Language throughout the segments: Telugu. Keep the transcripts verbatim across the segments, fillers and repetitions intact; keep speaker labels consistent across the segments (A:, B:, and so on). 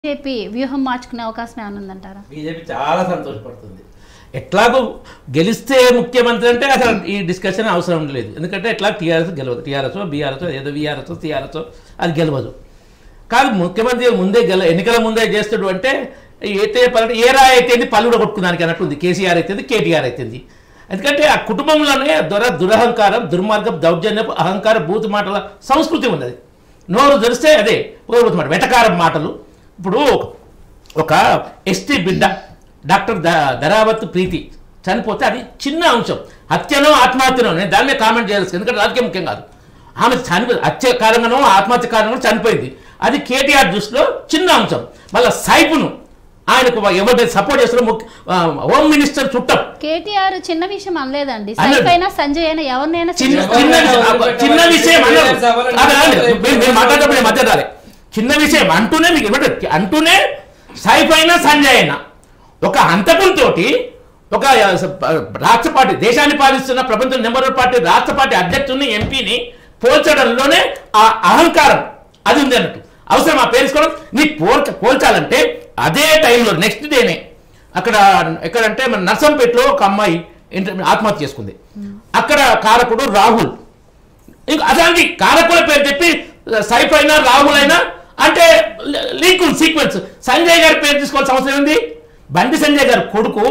A: బీజేపీ వ్యూహం మార్చుకునే అవకాశం ఏమైనా ఉందంటారా?
B: బీజేపీ చాలా సంతోషపడుతుంది. ఎట్లాగో గెలిస్తే ముఖ్యమంత్రి అంటే అసలు ఈ డిస్కషన్ అవసరం లేదు. ఎందుకంటే ఎట్లా టీఆర్ఎస్ గెలవదు. టీఆర్ఎస్ బీఆర్ఎస్ ఏదో వీఆర్ఎస్ టీఆర్ఎస్ అది గెలవదు. కాదు ముఖ్యమంత్రి ముందే గెల ఎన్నికల ముందే చేస్తాడు అంటే అయితే పల్లె ఏ రాయి అయితేంది పల్లుడు కొట్టుకున్నానికి అన్నట్టుంది. కేసీఆర్ అయితేంది కేటీఆర్ అయితేంది. ఎందుకంటే ఆ కుటుంబంలోనే దొర దురహంకారం దుర్మార్గం దౌర్జన్యపు అహంకార బూతు మాటల సంస్కృతి ఉన్నది. నోరు తెరిస్తే అదే బూతు మాట వెటకారం మాటలు. ఇప్పుడు ఒక ఎస్టీ బిడ్డ డాక్టర్ ధరావత్ ప్రీతి చనిపోతే అది చిన్న అంశం. హత్యనో ఆత్మహత్యనో నేను దాని మీద కామెంట్ చేయాల్సి, ఎందుకంటే రాజకీయం ముఖ్యం కాదు. ఆమె చనిపో హత్య కారణంగానో ఆత్మహత్య కారణంగానో చనిపోయింది. అది కేటీఆర్ దృష్టిలో చిన్న అంశం. మళ్ళీ సైపును ఆయనకు ఎవరైతే సపోర్ట్ చేస్తారో హోమ్ మినిస్టర్ చుట్టం.
A: కేటీఆర్ చిన్న విషయం అనలేదండి. సైఫ్ అయినా సంజయ్ అయినా ఎవరినైనా
B: చిన్న విషయం మాట్లాడేటప్పుడు మధ్య రాలే. చిన్న విషయం అంటూనే మీకు ఏమంటారు అంటూనే సైఫ్ అయినా సంజయ్ అయినా ఒక హంతకులతోటి ఒక రాష్ట్ర పార్టీ దేశాన్ని పాలిస్తున్న ప్రపంచం నెంబర్ వన్ పార్టీ రాష్ట్ర పార్టీ అధ్యక్షుడిని ఎంపీని పోల్చడంలోనే ఆ అహంకారం అది ఉంది అన్నట్టు. అవసరం ఆ పేరుకోవడం నీకు పోల్చ పోల్చాలంటే అదే టైంలో నెక్స్ట్ డేనే అక్కడ ఎక్కడంటే మన నర్సంపేటలో ఒక అమ్మాయి ఆత్మహత్య చేసుకుంది. అక్కడ కారకుడు రాహుల్. ఇంకా అదానికి కారకుల పేరు చెప్పి సైఫ్ అయినా రాహుల్ అయినా అంటే లింక్ సీక్వెన్స్. సంజయ్ గారి పేరు తీసుకోవాల్సిన అవసరం ఉంది. బండి సంజయ్ గారి కొడుకు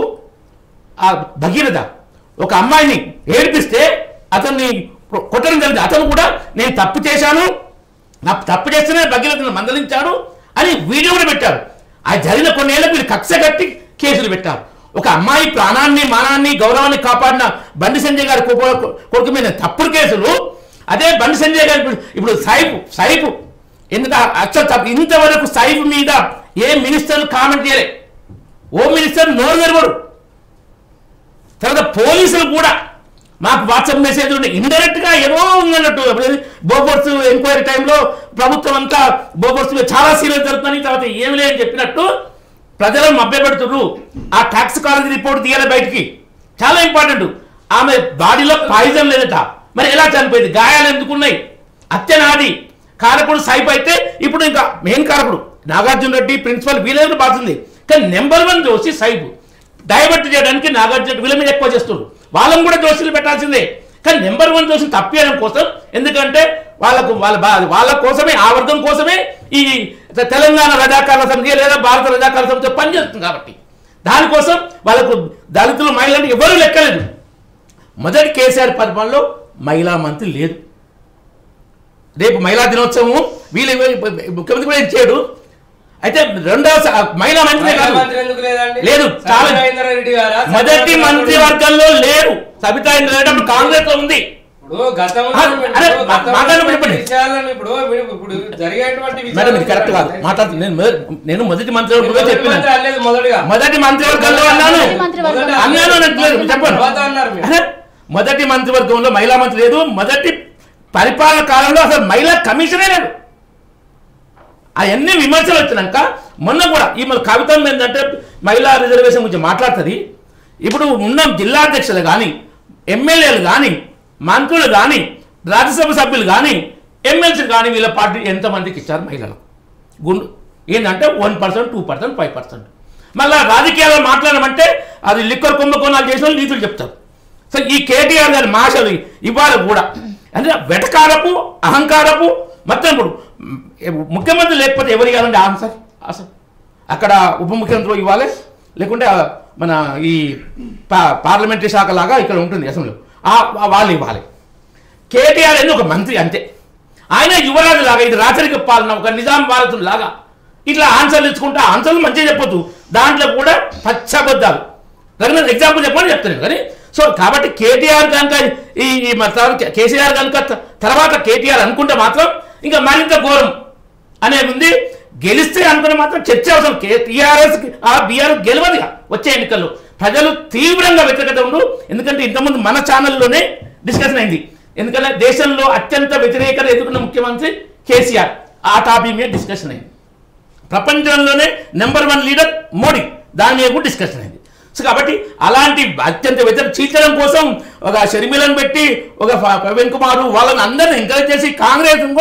B: ఆ భగీరథ ఒక అమ్మాయిని ఏడిపిస్తే అతన్ని కొట్టడం జరిగింది. అతను కూడా నేను తప్పు చేశాను, నా తప్పు చేస్తేనే భగీరథను మందలించాడు అని వీడియో కూడా పెట్టారు. ఆ జరిగిన కొన్నేళ్ళకు వీళ్ళు కక్ష కట్టి కేసులు పెట్టారు. ఒక అమ్మాయి ప్రాణాన్ని మానాన్ని గౌరవాన్ని కాపాడిన బండి సంజయ్ గారి కొడుకు మీద తప్పుడు కేసులు. అదే బండి సంజయ్ గారి ఇప్పుడు సైఫ్ సైఫ్ ఎందుకు అక్షర ఇంతవరకు సైఫ్ మీద ఏ మినిస్టర్లు కామెంట్ చేయలే. హోమ్ మినిస్టర్ నోరు తెరవడు. తర్వాత పోలీసులు కూడా మాకు వాట్సాప్ మెసేజ్ ఉండే ఇండైరెక్ట్గా ఏదో ఉందన్నట్టు. బోఫోర్స్ ఎంక్వైరీ టైంలో ప్రభుత్వం అంతా బోఫోర్స్ చాలా సీరియస్ జరుగుతుంది, తర్వాత ఏమి లేదని చెప్పినట్టు ప్రజలను మభ్యపెడుతున్నారు. ఆ టాక్సికాలజీ రిపోర్ట్ తీయాలి బయటికి, చాలా ఇంపార్టెంట్. ఆమె బాడీలో పాయిజన్ లేదట, మరి ఎలా చనిపోయింది, గాయాలు ఎందుకున్నాయి, హత్య నాది. కారకుడు సైఫ్ అయితే ఇప్పుడు ఇంకా మెయిన్ కారకుడు నాగార్జున రెడ్డి ప్రిన్సిపల్ వీళ్ళని బాగుంది. కానీ నెంబర్ వన్ దోషి సైఫ్. డైవర్ట్ చేయడానికి నాగార్జున వీళ్ళ మీద ఎక్కువ చేస్తున్నారు. వాళ్ళని కూడా దోషులు పెట్టాల్సిందే. కానీ నెంబర్ వన్ దోషులు తప్పేయడం కోసం, ఎందుకంటే వాళ్ళకు వాళ్ళ వాళ్ళ కోసమే ఆ వర్గం కోసమే ఈ తెలంగాణ రజాకారుల సమితి లేదా భారత రజాకారుల సమితి పనిచేస్తుంది. కాబట్టి దానికోసం వాళ్ళకు దళితులు మహిళలు ఎవరూ లెక్కలేదు. మొదటి కేసీఆర్ పరిపాలనలో మహిళా మంత్రి లేదు. రేపు మహిళా దినోత్సవం వీళ్ళు ముఖ్యమంత్రి కూడా చేయడు. అయితే రెండవ మహిళా మంత్రి లేదు, చాలా మొదటి మంత్రి వర్గంలో లేరు. సబితా ఇంద్రారెడ్డి అప్పుడు కాంగ్రెస్ లో ఉంది. కరెక్ట్ కాదు మాట్లాడుతు నేను మొదటి మంత్రి వర్గంలో చెప్పిన మొదటి మంత్రి వర్గంలో అన్నాను అన్నాను చెప్పండి. మొదటి మంత్రి వర్గంలో మహిళా మంత్రి లేదు. మొదటి పరిపాలన కాలంలో అసలు మహిళా కమిషనే లేదు. అవన్నీ విమర్శలు వచ్చినాక మొన్న కూడా ఈ మన కవితం ఏంటంటే మహిళా రిజర్వేషన్ గురించి మాట్లాడుతుంది. ఇప్పుడు ఉన్న జిల్లా అధ్యక్షులు కానీ ఎమ్మెల్యేలు కానీ మంత్రులు కానీ రాజ్యసభ సభ్యులు కానీ ఎమ్మెల్సీలు కానీ వీళ్ళ పార్టీ ఎంతమందికి ఇచ్చారు మహిళలకు? గుండు ఏంటంటే one percent two percent five percent మళ్ళీ రాజకీయాల్లో మాట్లాడమంటే అది లిక్కర్ కుంభకోణాలు చేసిన నీతులు చెప్తారు. సో ఈ కేటీఆర్ గారి మాటలు ఇవాళ కూడా అంటే వెటకారపు అహంకారపు మొత్తం. ఇప్పుడు ముఖ్యమంత్రి లేకపోతే ఎవరు ఇవ్వాలండి ఆన్సర్? అసలు అక్కడ ఉప ముఖ్యమంత్రి ఇవ్వాలి, లేకుంటే మన ఈ పార్లమెంటరీ శాఖ లాగా ఇక్కడ ఉంటుంది అసెంబ్లీ, వాళ్ళు ఇవ్వాలి. కేటీఆర్ అనేది ఒక మంత్రి అంతే. ఆయన యువరాజు లాగా ఇది రాచరిక పాలన ఒక నిజాం భారతులు లాగా ఇట్లా ఆన్సర్లు ఇచ్చుకుంటే ఆన్సర్లు మంచిగా చెప్పొచ్చు. దాంట్లో కూడా పచ్చబద్దాలు తగిన ఎగ్జాంపుల్ చెప్పని చెప్తాను కానీ. సో కాబట్టి కేటీఆర్ కనుక ఈ కేసీఆర్ కనుక తర్వాత కేటీఆర్ అనుకుంటే మాత్రం ఇంకా మరింత ఘోరం అనేది ఉంది. గెలిస్తే అనుకునే మాత్రం చర్చ అవసరం. టీఆర్ఎస్ ఆ బీఆర్ఎస్ గెలవదుగా వచ్చే ఎన్నికల్లో. ప్రజలు తీవ్రంగా వ్యతిరేకత ఉండు. ఎందుకంటే ఇంతకుముందు మన ఛానల్లోనే డిస్కషన్ అయింది. ఎందుకంటే దేశంలో అత్యంత వ్యతిరేకత ఎదుర్కొన్న ముఖ్యమంత్రి కేసీఆర్, ఆ టాపిక్ మీద డిస్కషన్ అయింది. ప్రపంచంలోనే నెంబర్ వన్ లీడర్ మోడీ, దాని మీద కూడా డిస్కషన్ అయింది. సో కాబట్టి అలాంటి అత్యంత వ్యతిరేక చీల్చడం కోసం ఒక షర్మిలను పెట్టి ఒక ప్రవీణ్ కుమార్ వాళ్ళని అందరిని ఎంకరేజ్ చేసి కాంగ్రెస్ కూడా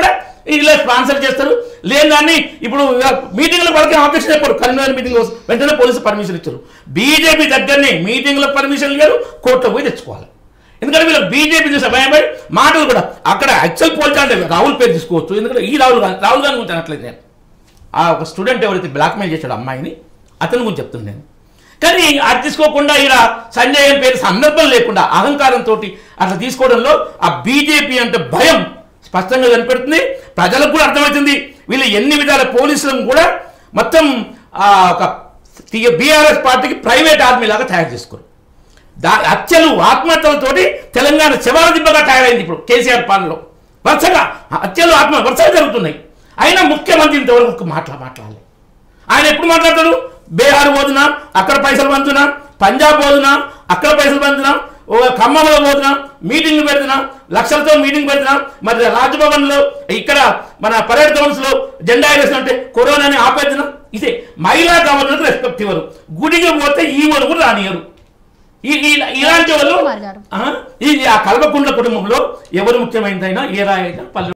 B: ఇలా స్పాన్సర్ చేస్తారు. లేని దాన్ని ఇప్పుడు మీటింగ్లకు వాళ్ళకి ఆబ్జెక్షన్ చెప్పారు. కరీంనగర్ మీటింగ్ వెంటనే పోలీసు పర్మిషన్ ఇచ్చారు. బీజేపీ దగ్గరనే మీటింగ్లకు పర్మిషన్ లేరు, కోర్టులో పోయి తెచ్చుకోవాలి. ఎందుకంటే వీళ్ళు బీజేపీ చూసే భయపడి మాటలు కూడా అక్కడ యాక్చువల్ పోల్చాలంటే రాహుల్ పేరు తీసుకోవచ్చు. ఎందుకంటే ఈ రాహుల్ గాంధీ రాహుల్ గాంధీ గురించి అనట్లేదు నేను. ఆ ఒక స్టూడెంట్ ఎవరైతే బ్లాక్మెయిల్ చేశాడు అమ్మాయిని అతని గురించి చెప్తుంది నేను. కానీ అది తీసుకోకుండా ఇలా సంజయ్ పేరు సందర్భం లేకుండా అహంకారంతో అట్లా తీసుకోవడంలో ఆ బీజేపీ అంటే భయం స్పష్టంగా కనిపెడుతుంది. ప్రజలకు కూడా అర్థమవుతుంది వీళ్ళు ఎన్ని విధాల పోలీసులను కూడా మొత్తం ఒక బీఆర్ఎస్ పార్టీకి ప్రైవేట్ ఆర్మీ లాగా తయారు చేసుకోరు. దా హత్యలు ఆత్మహత్యలతోటి తెలంగాణ శవాల దిబ్బగా తయారైంది. ఇప్పుడు కేసీఆర్ పాలనలో వరుసగా హత్యలు ఆత్మ వరుసగా జరుగుతున్నాయి. అయినా ముఖ్యమంత్రి ఇంతవరకు మాట్లా మాట్లాడాలి. ఆయన ఎప్పుడు మాట్లాడతాడు? బీహార్ పోతున్నా అక్కడ పైసలు పంచునా, పంజాబ్ పోతున్నా అక్కడ పైసలు పంచునా, ఓ ఖమ్మంలో పోతున్నా మీటింగ్లు పెడుతున్నా, లక్షలతో మీటింగ్ పెడుతున్నా, మరి రాజ్భవన్లో ఇక్కడ మన పరేడ్ గ్రౌండ్స్లో జెండా ఎగరేసినట్టే కరోనాని ఆపేద్దునా. ఇదే మహిళా గవర్నర్కి రెస్పెక్ట్ ఇవ్వరు. గుడికి పోతే ఈ వాళ్ళు కూడా రానియరు. ఇలాంటి వాళ్ళు ఈ ఆ కల్వకుంట్ల కుటుంబంలో ఎవరు ముఖ్యమైనదైనా ఏ రాయైనా పల్లె